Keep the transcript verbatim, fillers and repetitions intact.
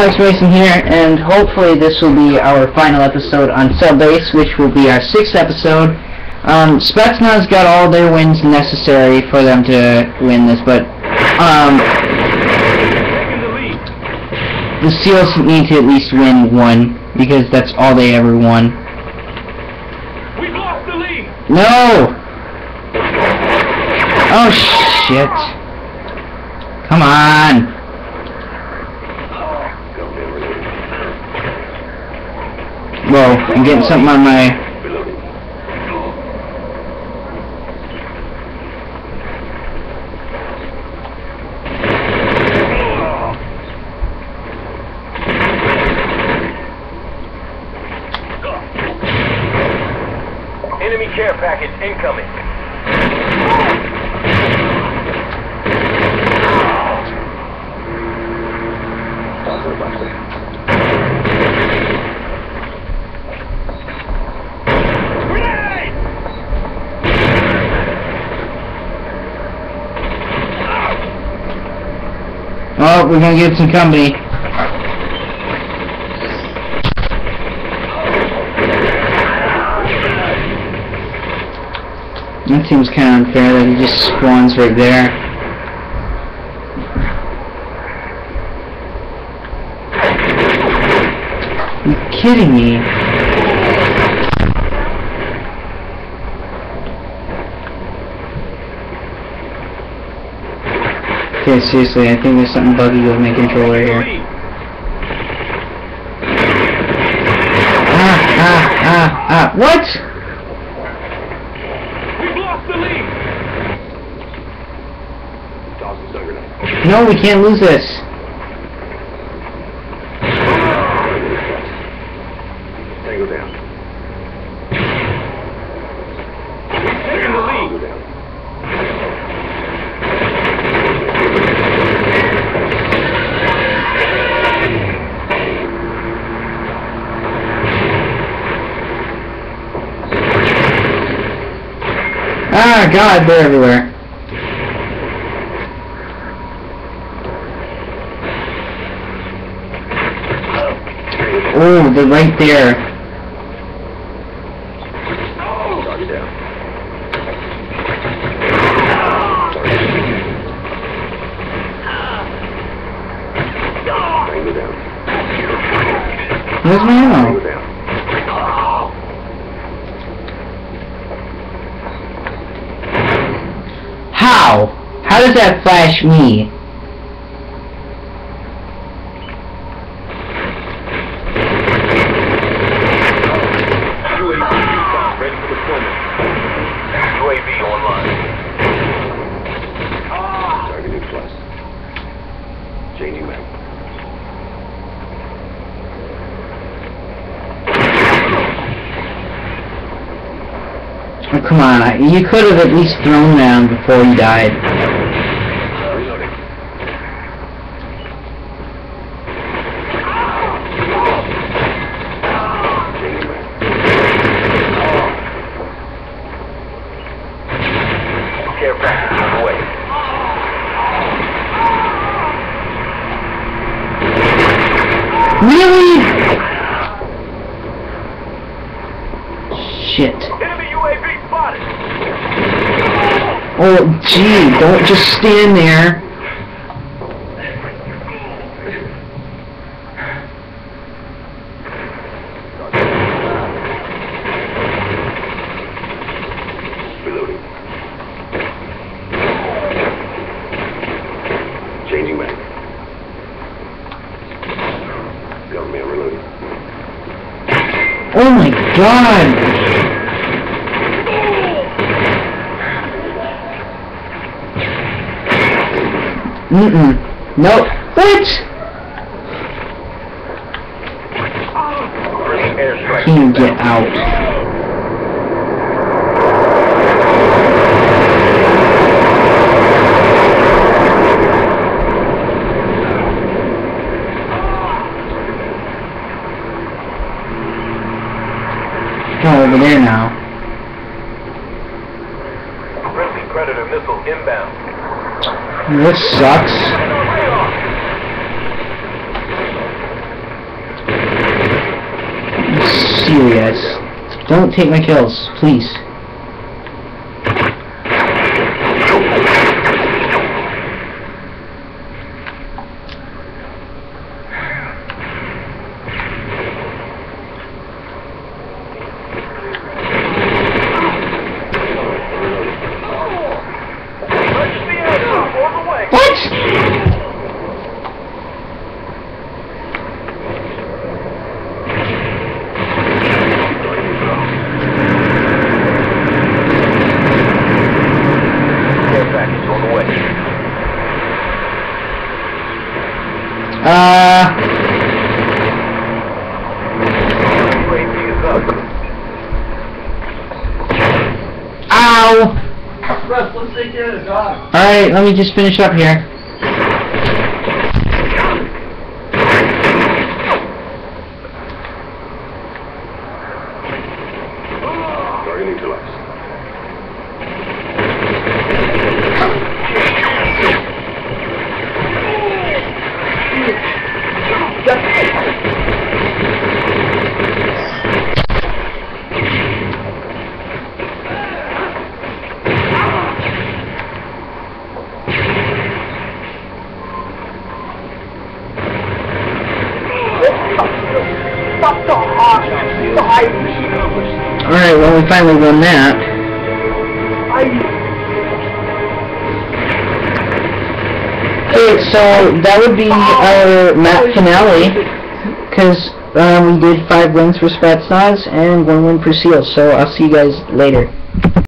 Alex Mason here, and hopefully this will be our final episode on Subbase, which will be our sixth episode. Um, Spetsnaz got all their wins necessary for them to win this, but um, the SEALs need to at least win one, because that's all they ever won. We've lost the lead. No! Oh shit. Come on! Whoa, I'm getting something on my... Enemy care package incoming. Oh, we're gonna get some company. That seems kind of unfair that he just spawns right there. You're kidding me. Okay, seriously, I think there's something buggy with my controller here. Ah, ah, ah, ah, what? We've lost the lead. No, we can't lose this. Tango down. We've taken the lead. Ah, God, they're everywhere. Oh, they're right there. Where's my ammo? How? How does that flash me? U A V ready for deployment. U A V online. Targeting plus. Changing map. Oh, come on, I, you could have at least thrown down before you died. Reloading. Changing map. Care package on the way. Really? Shit. Enemy U A V spotted. Oh, gee, don't just stand there. Reloading. Changing back. Government reloading. Oh my God. Mm-mm. Nope. What? Airstrike. Can you get out? Go over there now. Friendly Predator missile inbound. This sucks. serious. Don't take my kills, please. Uh. Ow! Let's take care of the dog. Alright, let me just finish up here. Target neutralized. Alright, well we finally won that. Okay, so that would be our map finale, because um, we did five wins for Spetsnaz and one win for SEAL, so I'll see you guys later.